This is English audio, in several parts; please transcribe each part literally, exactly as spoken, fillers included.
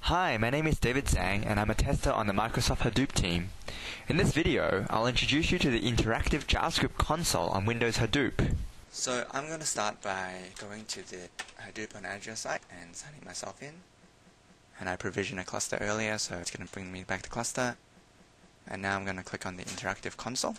Hi, my name is David Zhang and I'm a tester on the Microsoft Hadoop team. In this video, I'll introduce you to the Interactive JavaScript console on Windows Hadoop. So I'm going to start by going to the Hadoop on Azure site and signing myself in. And I provisioned a cluster earlier, so it's going to bring me back to cluster. And now I'm going to click on the Interactive console.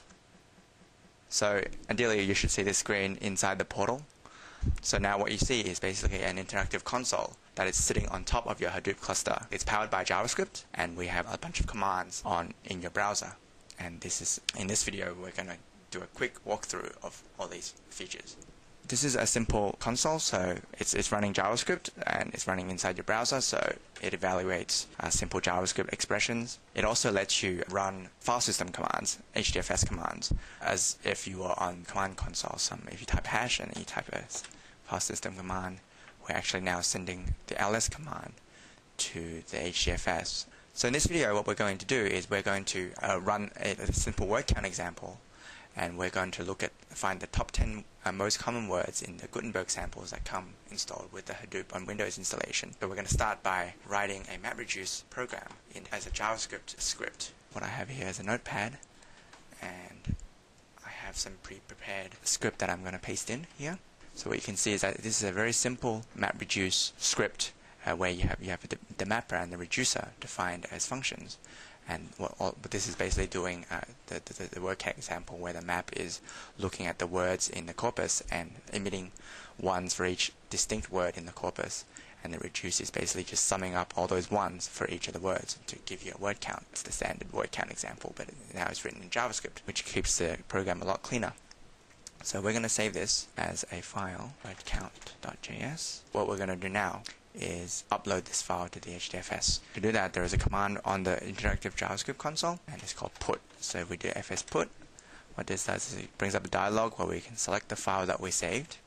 So ideally you should see this screen inside the portal. So now what you see is basically an interactive console that is sitting on top of your Hadoop cluster. It's powered by JavaScript, and we have a bunch of commands on in your browser. And this is in this video we're going to do a quick walkthrough of all these features. This is a simple console, so it's, it's running JavaScript and it's running inside your browser, so it evaluates uh, simple JavaScript expressions. It also lets you run file system commands, H D F S commands, as if you were on command console. So if you type hash and you type a file system command, we're actually now sending the L S command to the H D F S. So in this video, what we're going to do is we're going to uh, run a, a simple word count example, and we're going to look at find the top ten uh, most common words in the Gutenberg samples that come installed with the Hadoop on Windows installation. So we're going to start by writing a MapReduce program in, as a JavaScript script. What I have here is a notepad, and I have some pre-prepared script that I'm going to paste in here. So what you can see is that this is a very simple MapReduce script uh, where you have you have the, the mapper and the reducer defined as functions. And what, all, but this is basically doing uh, the, the, the word count example where the map is looking at the words in the corpus and emitting ones for each distinct word in the corpus. And the reduce is basically just summing up all those ones for each of the words to give you a word count. It's the standard word count example, but now it's written in JavaScript, which keeps the program a lot cleaner. So we're going to save this as a file, wordcount.js. What we're going to do now is upload this file to the H D F S. To do that, there is a command on the interactive JavaScript console, and it's called put. So if we do fs put, what this does is it brings up a dialog where we can select the file that we saved,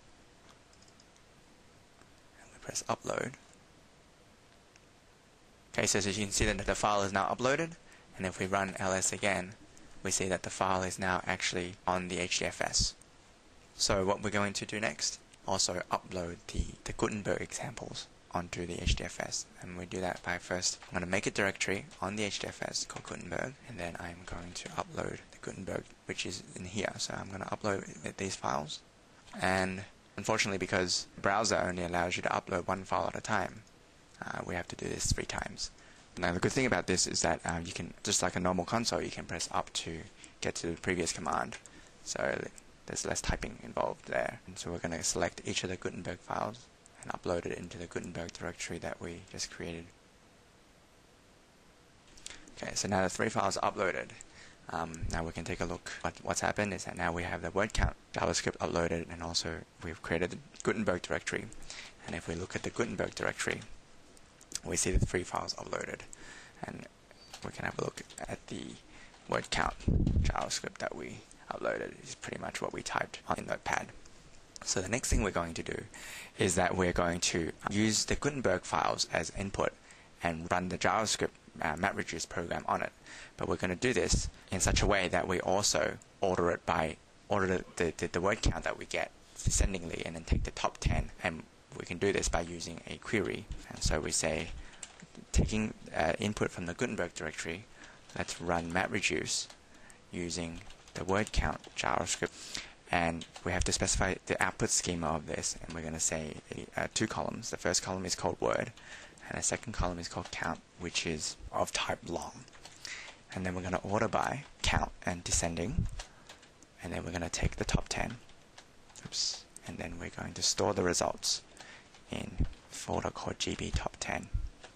and we press upload. Okay, so as you can see that the file is now uploaded, and if we run ls again, we see that the file is now actually on the H D F S. So what we're going to do next, also upload the, the Gutenberg examples onto the H D F S, and we do that by first I'm going to make a directory on the H D F S called Gutenberg, and then I'm going to upload the Gutenberg, which is in here. So I'm going to upload these files, and unfortunately because the browser only allows you to upload one file at a time, uh, we have to do this three times. Now the good thing about this is that um, you can, just like a normal console, you can press up to get to the previous command, so there's less typing involved there. And so we're going to select each of the Gutenberg files and upload it into the Gutenberg directory that we just created. Okay, so now the three files are uploaded. Um, now we can take a look. What, what's happened is that now we have the word count JavaScript uploaded, and also we've created the Gutenberg directory. And if we look at the Gutenberg directory, we see the three files uploaded, and we can have a look at the word count JavaScript that we uploaded. Is pretty much what we typed on Notepad. So the next thing we're going to do is that we're going to use the Gutenberg files as input and run the JavaScript uh, MapReduce program on it. But we're going to do this in such a way that we also order it by order the, the, the word count that we get descendingly, and then take the top ten. And we can do this by using a query. And so we say, taking uh, input from the Gutenberg directory, let's run MapReduce using the word count JavaScript. And we have to specify the output schema of this, and we're going to say uh, two columns. The first column is called word, and the second column is called count, which is of type long. And then we're going to order by count and descending, and then we're going to take the top ten. Oops. And then we're going to store the results in a folder called G B top ten.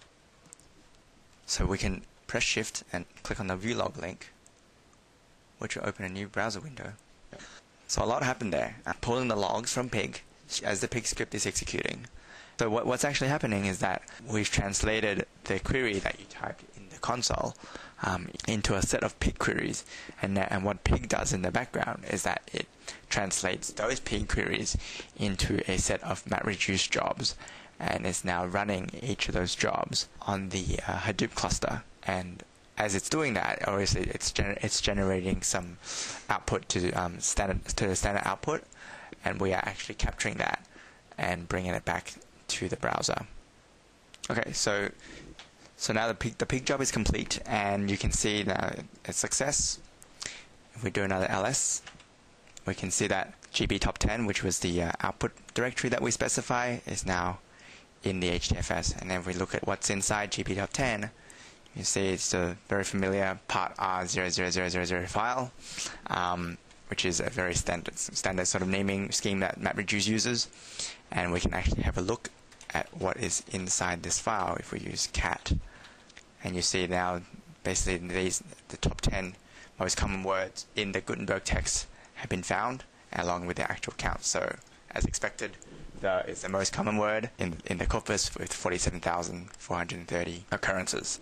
So we can press shift and click on the view log link, which will open a new browser window. So a lot happened there. I'm pulling the logs from pig as the pig script is executing. So what, what's actually happening is that we've translated the query that you typed in the console um, into a set of pig queries. And, and what pig does in the background is that it translates those pig queries into a set of MapReduce jobs, and is now running each of those jobs on the uh, Hadoop cluster. And as it's doing that, obviously it's gener it's generating some output to um, standard to the standard output, and we are actually capturing that and bringing it back to the browser. Okay, so So now the peak, the peak job is complete, and you can see now it's success. If we do another ls, we can see that G B top ten, which was the uh, output directory that we specify, is now in the H D F S. And then if we look at what's inside G B top ten, you see it's the very familiar part R zero zero zero zero zero file, um, which is a very standard standard sort of naming scheme that MapReduce uses. And we can actually have a look at what is inside this file if we use cat. And you see now basically these the top ten most common words in the Gutenberg text have been found, along with the actual count. So as expected, the is the most common word in in the corpus with forty-seven thousand four hundred thirty occurrences.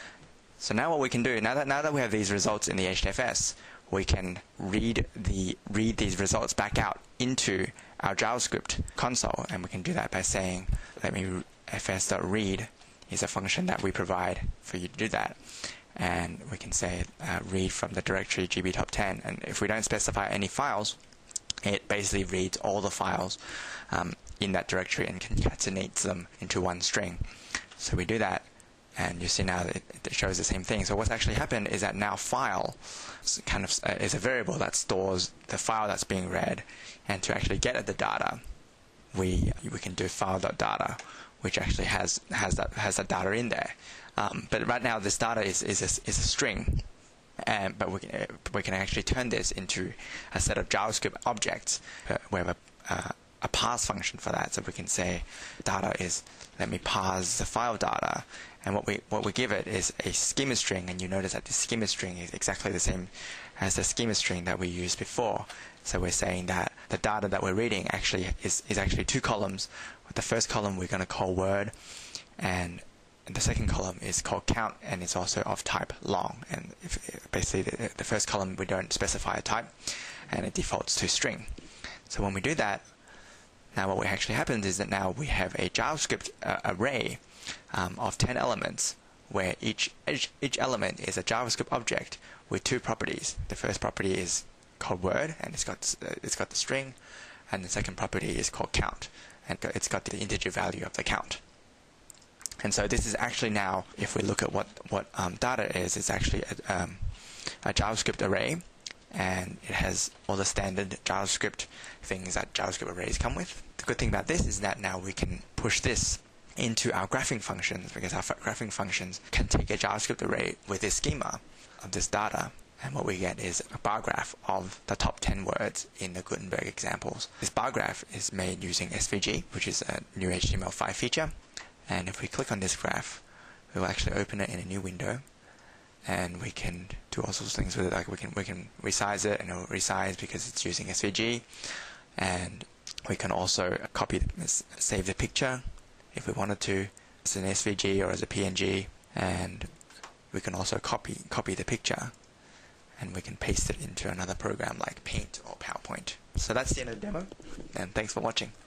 So now what we can do, now that now that we have these results in the H D F S, we can read the read these results back out into our JavaScript console, and we can do that by saying, let me fs.read is a function that we provide for you to do that. And we can say uh, read from the directory G B top ten, and if we don't specify any files, it basically reads all the files um, in that directory and concatenates them into one string. So we do that, and you see now that it, it shows the same thing. So what's actually happened is that now file kind of uh, is a variable that stores the file that's being read, and to actually get at the data, we we can do file.data, which actually has has that has that data in there. Um, but right now this data is is a, is a string, and but we can, uh, we can actually turn this into a set of JavaScript objects. Uh, we have a uh, a parse function for that, so we can say data is, let me parse the file data, and what we what we give it is a schema string, and you notice that the schema string is exactly the same as the schema string that we used before. So we're saying that the data that we're reading actually is is actually two columns. The first column we're going to call word, and the second column is called count, and it's also of type long. And if, basically the, the first column we don't specify a type, and it defaults to string. So when we do that, now what actually happens is that now we have a JavaScript uh, array um, of ten elements, where each, each each element is a JavaScript object with two properties. The first property is called word, and it's got uh, it's got the string, and the second property is called count, and it's got the integer value of the count. And so this is actually now, if we look at what what um, data is, it's actually a, um, a JavaScript array, and it has all the standard JavaScript things that JavaScript arrays come with. The good thing about this is that now we can push this into our graphing functions, because our graphing functions can take a JavaScript array with this schema of this data, and what we get is a bar graph of the top ten words in the Gutenberg examples. This bar graph is made using S V G, which is a new H T M L five feature. And if we click on this graph, we will actually open it in a new window, and we can do all sorts of things with it. Like we can we can resize it, and it will resize because it's using S V G, and we can also copy, save the picture if we wanted to as an S V G or as a P N G, and we can also copy copy the picture, and we can paste it into another program like Paint or PowerPoint. So that's the end of the demo, and thanks for watching.